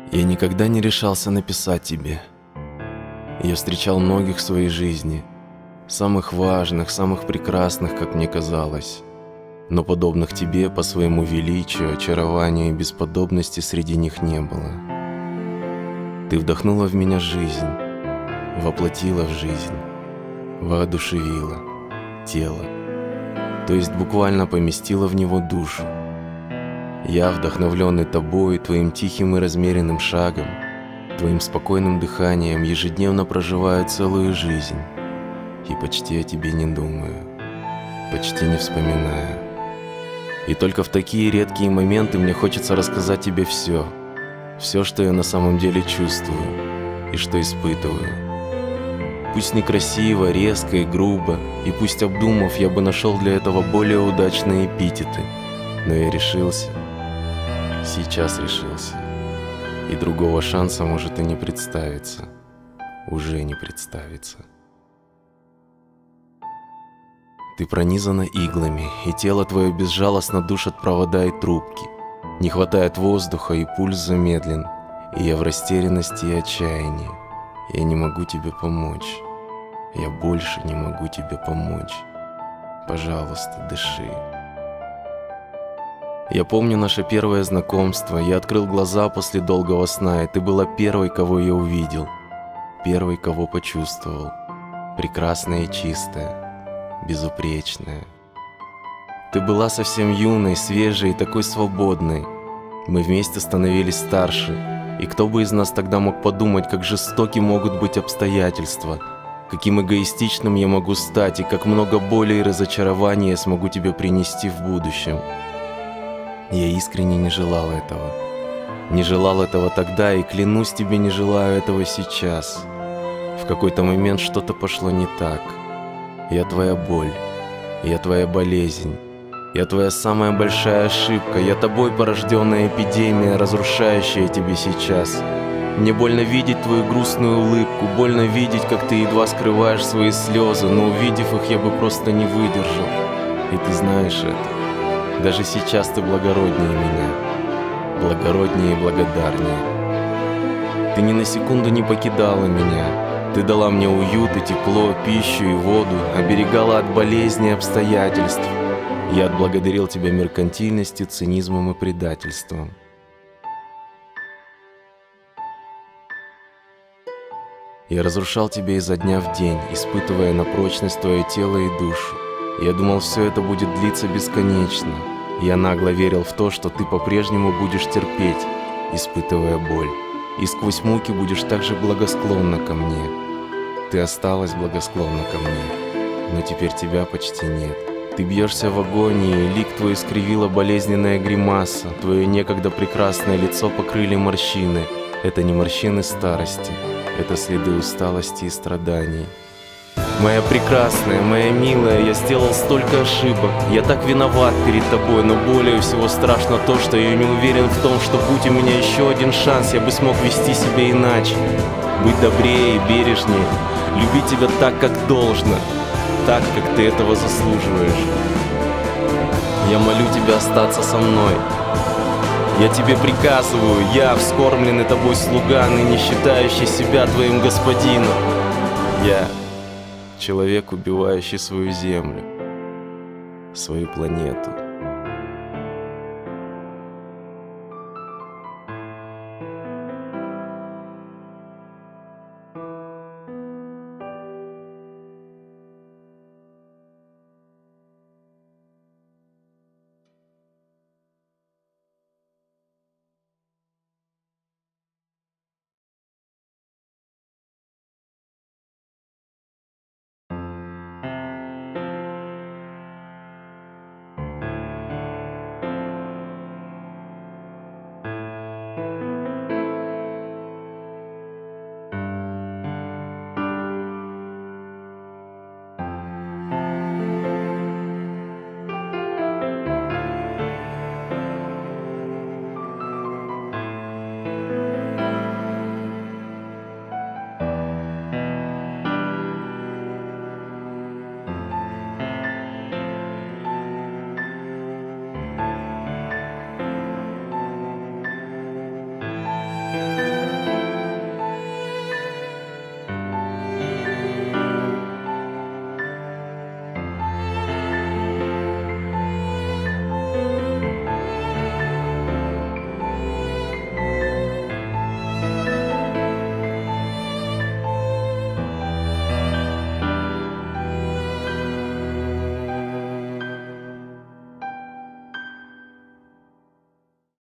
Я никогда не решался написать тебе. Я встречал многих в своей жизни, самых важных, самых прекрасных, как мне казалось, но подобных тебе по своему величию, очарованию и бесподобности среди них не было. Ты вдохнула в меня жизнь, воплотила в жизнь, воодушевила тело, то есть буквально поместила в него душу. Я, вдохновленный тобой, твоим тихим и размеренным шагом, твоим спокойным дыханием, ежедневно проживаю целую жизнь и почти о тебе не думаю, почти не вспоминаю. И только в такие редкие моменты мне хочется рассказать тебе все, что я на самом деле чувствую и что испытываю. Пусть некрасиво, резко и грубо, и пусть обдумав, я бы нашел для этого более удачные эпитеты, но я решился, сейчас решился, и другого шанса может и не представиться, уже не представится. Ты пронизана иглами, и тело твое безжалостно душат провода и трубки. Не хватает воздуха, и пульс замедлен, и я в растерянности и отчаянии. Я не могу тебе помочь, я больше не могу тебе помочь. Пожалуйста, дыши. Я помню наше первое знакомство, я открыл глаза после долгого сна, и ты была первой, кого я увидел, первой, кого почувствовал, прекрасная и чистая, безупречная. Ты была совсем юной, свежей и такой свободной. Мы вместе становились старше, и кто бы из нас тогда мог подумать, как жестоки могут быть обстоятельства, каким эгоистичным я могу стать, и как много боли и разочарования я смогу тебе принести в будущем. Я искренне не желал этого. Не желал этого тогда, и клянусь тебе, не желаю этого сейчас. В какой-то момент что-то пошло не так. Я твоя боль, я твоя болезнь, я твоя самая большая ошибка, я тобой порожденная эпидемия, разрушающая тебе сейчас. Мне больно видеть твою грустную улыбку, больно видеть, как ты едва скрываешь свои слезы, но увидев их, я бы просто не выдержал. И ты знаешь это. Даже сейчас ты благороднее меня, благороднее и благодарнее. Ты ни на секунду не покидала меня. Ты дала мне уют и тепло, пищу и воду, оберегала от болезней и обстоятельств. Я отблагодарил тебя меркантильностью, цинизмом и предательством. Я разрушал тебя изо дня в день, испытывая на прочность твое тело и душу. Я думал, все это будет длиться бесконечно. Я нагло верил в то, что ты по-прежнему будешь терпеть, испытывая боль, и сквозь муки будешь так же благосклонна ко мне. Ты осталась благосклонна ко мне, но теперь тебя почти нет. Ты бьешься в агонии, лик твой искривила болезненная гримаса, твое некогда прекрасное лицо покрыли морщины. Это не морщины старости, это следы усталости и страданий. Моя прекрасная, моя милая, я сделал столько ошибок. Я так виноват перед тобой, но более всего страшно то, что я не уверен в том, что будь у меня еще один шанс, я бы смог вести себя иначе. Быть добрее и бережнее, любить тебя так, как должно, так, как ты этого заслуживаешь. Я молю тебя остаться со мной. Я тебе приказываю, я, вскормленный тобой слуга, ныне считающий себя твоим господином. Я человек, убивающий свою землю, свою планету.